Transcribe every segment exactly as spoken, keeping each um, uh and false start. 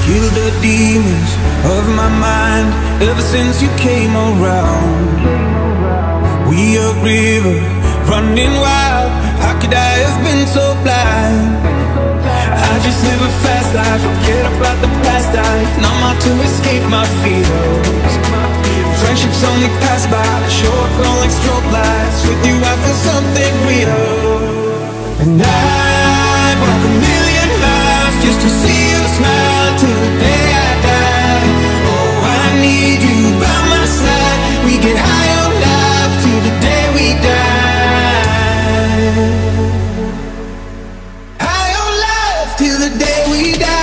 Kill the demons of my mind ever since you came around. We a river running wild. How could I have been so blind? I just live a fast life, forget about the past. I numb out to escape my fears. Friendships only pass by, show up on like strobe lights. With you I feel something real. And I walk a million miles just to see you smile till the day I die. Oh, I need you by my side. We get high on life till the day we die. High on life till the day we die.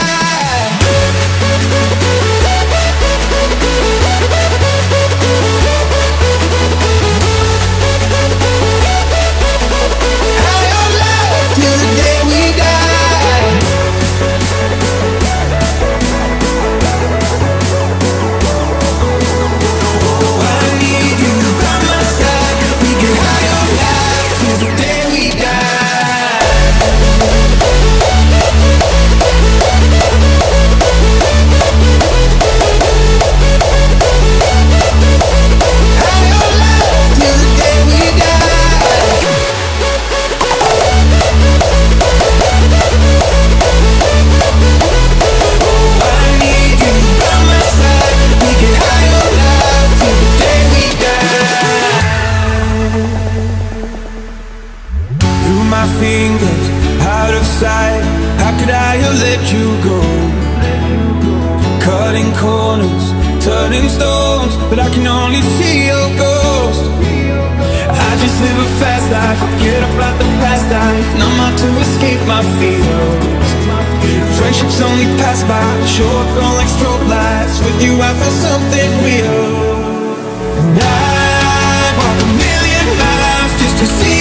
Fingers out of sight, how could I have let you go? Cutting corners, turning stones, but I can only see your ghost. I just live a fast life, forget about the past. I numb out to escape my fears. Friendships only pass by, show up on like strobe lights. With you I feel something real. And I walk a million miles just to see